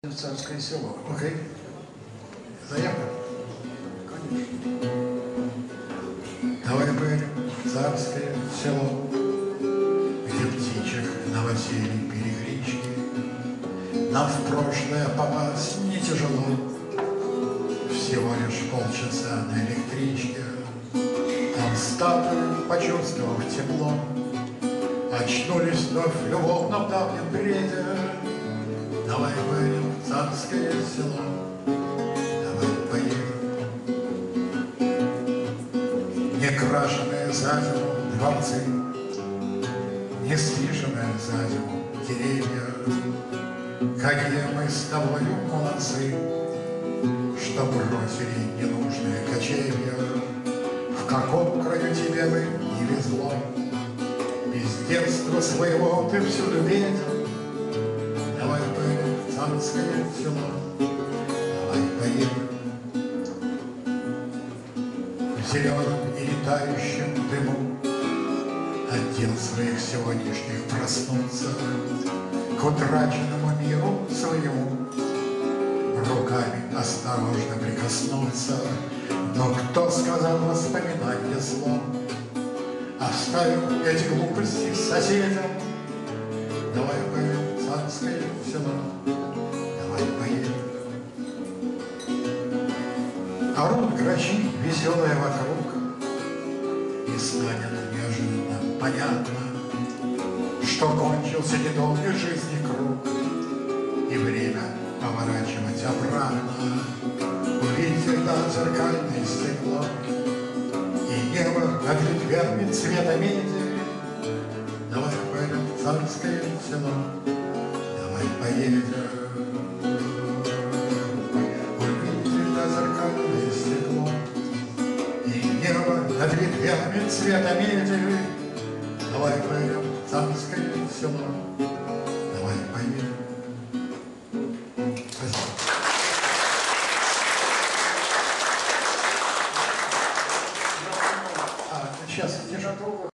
Царское село. Окей. Заявка? Конечно. Давай поедем в Царское село, где птичек новоселье переклички. Нам в прошлое попасть не тяжело, всего лишь полчаса на электричке. Там статуи, почувствовав тепло, очнулись вновь в любовном давнем бреде. Давай поедем в Царское село, давай поедем. Не крашеные за зиму дворцы, не стриженные за зиму деревья. Какие мы с тобою молодцы, что бросили ненужные кочевья. В каком краю тебе бы не везло, из детства своего ты всюду видел. Давай поедем в Царское село, давай поедем. В зеленом и летающем дыму от дел своих сегодняшних проснуться, к утраченному миру своему руками осторожно прикоснуться. Но кто сказал воспоминания зло? Оставим эти глупости соседям. Давай поедем в Царское село, давай поедем. Орут грачи веселые вокруг, и станет неожиданно понятно, что кончился недолгой жизни круг, и время поворачивать обратно. Увидеть всегда зеркальное стекло и небо над ветвями цвета меди. Давай поедем в Царское село, давай поедем. Увидеть всегда зеркальное стекло и небо над ветвями цвета меди. Давай поедем в Царское село, давай поедем. Спасибо. Сейчас держа трубку.